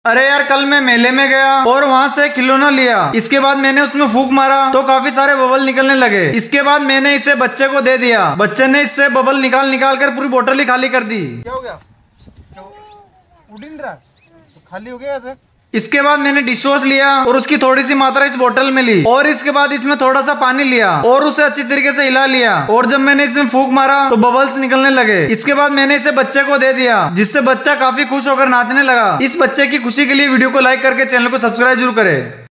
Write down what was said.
अरे यार, कल मैं मेले में गया और वहाँ से खिलौना लिया। इसके बाद मैंने उसमें फूंक मारा तो काफी सारे बबल निकलने लगे। इसके बाद मैंने इसे बच्चे को दे दिया। बच्चे ने इससे बबल निकाल निकाल कर पूरी बोतल ही खाली कर दी। क्या हो गया? उड़ नहीं रहा तो खाली हो गया था। इसके बाद मैंने डिश वॉश लिया और उसकी थोड़ी सी मात्रा इस बोतल में ली और इसके बाद इसमें थोड़ा सा पानी लिया और उसे अच्छी तरीके से हिला लिया। और जब मैंने इसमें फूंक मारा तो बबल्स निकलने लगे। इसके बाद मैंने इसे बच्चे को दे दिया, जिससे बच्चा काफी खुश होकर नाचने लगा। इस बच्चे की खुशी के लिए वीडियो को लाइक करके चैनल को सब्सक्राइब जरूर करें।